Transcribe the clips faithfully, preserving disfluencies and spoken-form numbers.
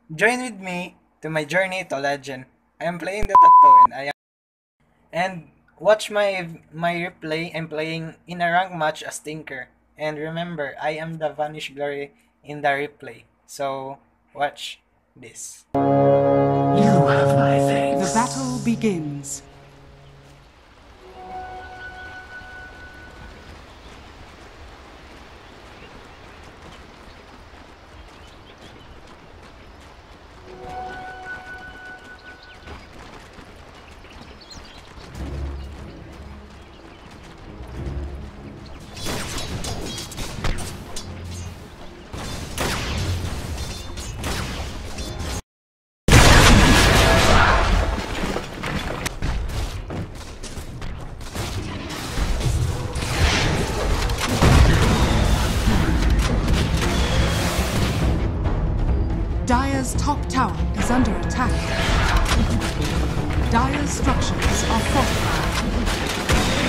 Join with me to my journey to legend. I am playing the tattoo and I am and watch my my replay. I'm playing in a rank match as Tinker. And remember, I am the Vanish Glory in the replay. So watch this. You have my thanks. The battle begins. Dire's top tower is under attack. Dire's structures are fortified.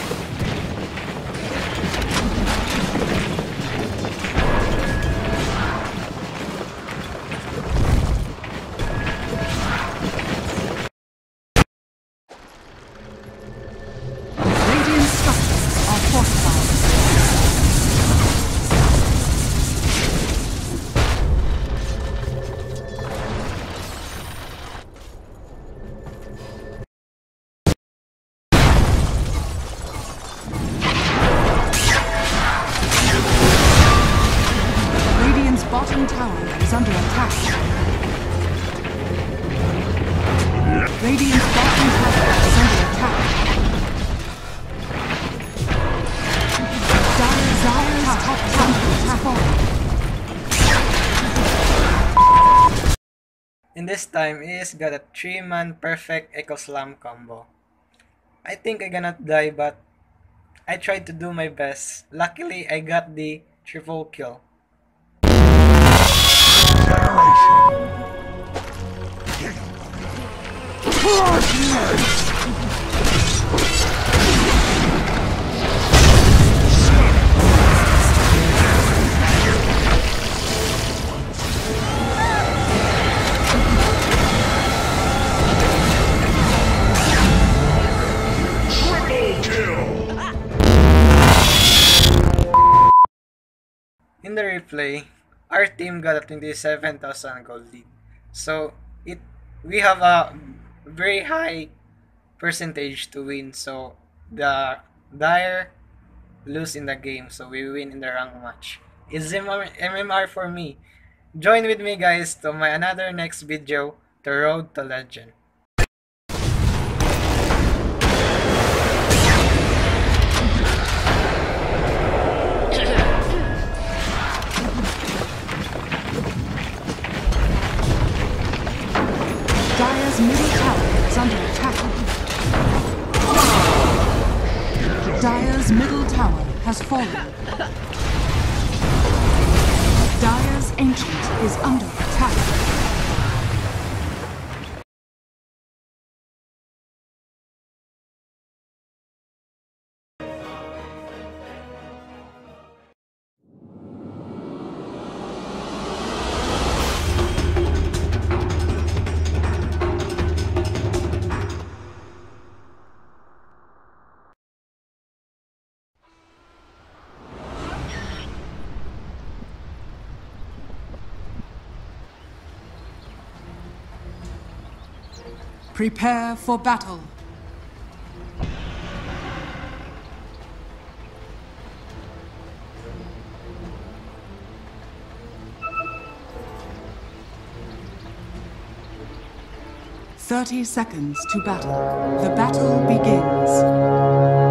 Radiant structures are fortified. Radiant's bottom tower is under attack. Radiant's bottom tower is under attack. Dire's Dire's top tower is falling. And this time is got a three man perfect Echo Slam combo. I think I gonna die, but I tried to do my best. Luckily, I got the triple kill. In the replay, our team got a twenty-seven thousand gold lead. So it we have a very high percentage to win. So the Dire lose in the game, so we win in the rank match. It's M M R for me. Join with me guys to my another next video, The Road to Legend. Dire's middle tower is under attack. Dire's middle tower has fallen. Dire's ancient is under attack. Prepare for battle. Thirty seconds to battle. The battle begins.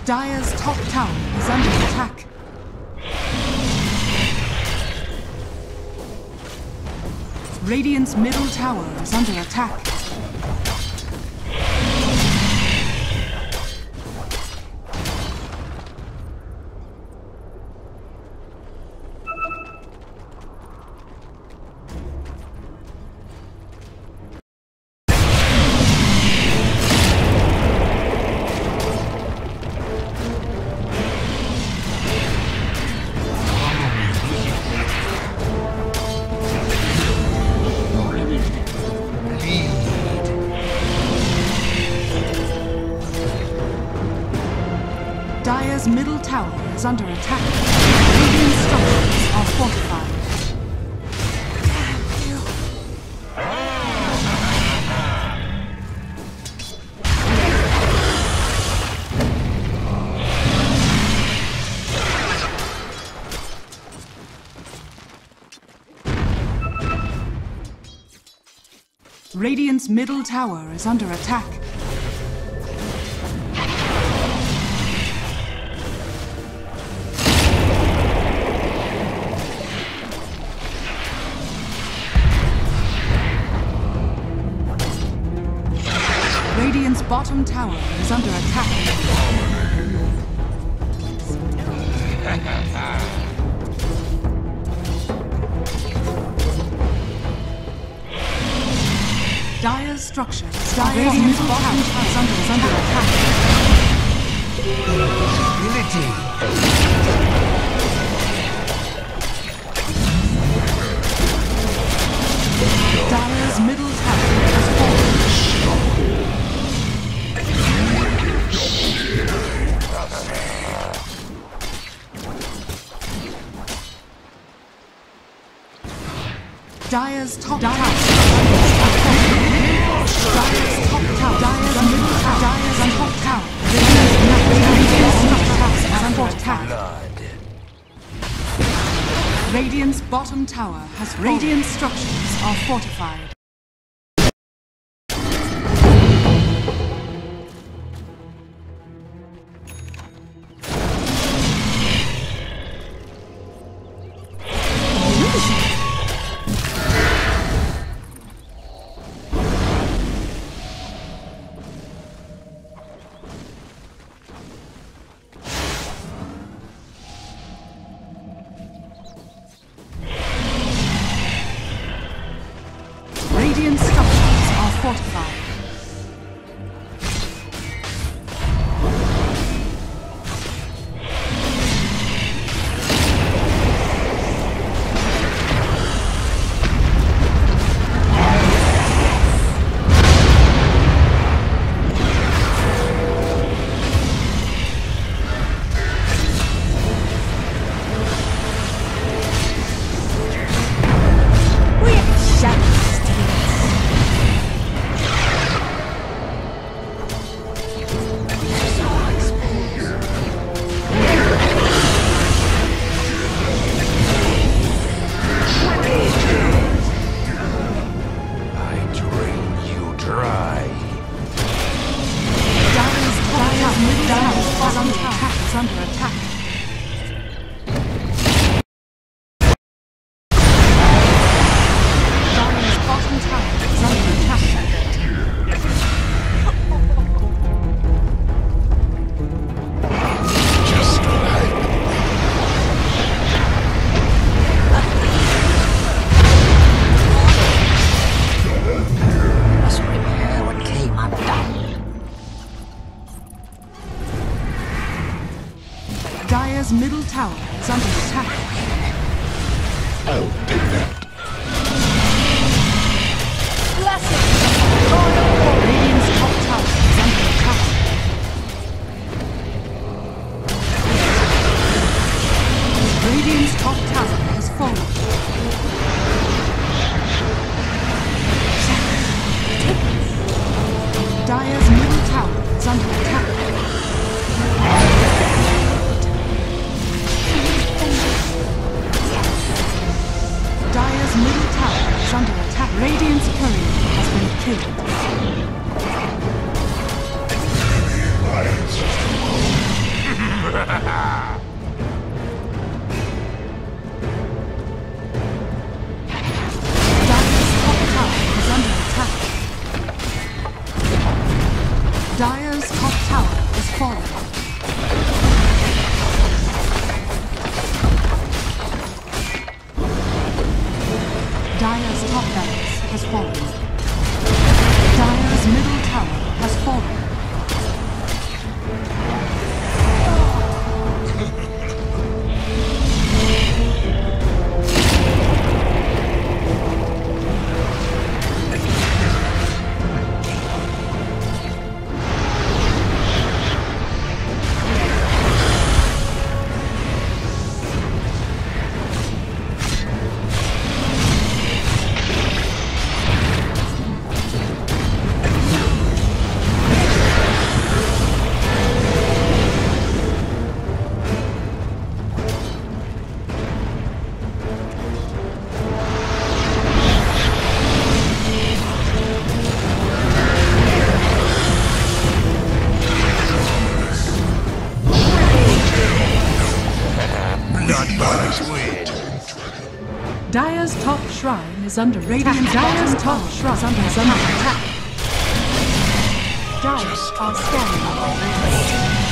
Dire's top tower is under attack. Radiant's middle tower is under attack. Dire's middle tower is under attack. Radiant structures are fortified. Radiant's middle tower is under attack. Radiant's bottom tower is under attack. Dire's structures. Dire's bottom tower is under, is under attack. Ability. Dire's middle tower is fallen. Dire's top tower. Dire's top tower. Dire's middle tower. Dire's top tower. Radiant's attack. Radiant's bottom tower has fallen. Radiant structures are fortified. Radiant structures are fortified. Under attack. Dire's bottom tower is under attack. Just like must repair what came undone. Dire's middle tower is under attack. I'll take that. Radiant's top tower is under attack. Radiant's top tower has fallen. Dire's middle tower is under attack. Dire's middle tower is under attack. Radiant's courier has been killed. top barracks has fallen. Dire's middle tower has fallen. Dire's top shrine is under radiant. Dire's top shrine is under attack. Dire are scanning.